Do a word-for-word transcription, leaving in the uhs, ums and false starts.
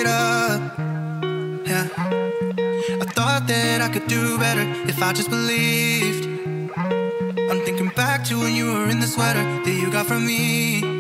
it up. Yeah, I thought that I could do better if I just believed. I'm thinking back to when you were in the sweater that you got from me.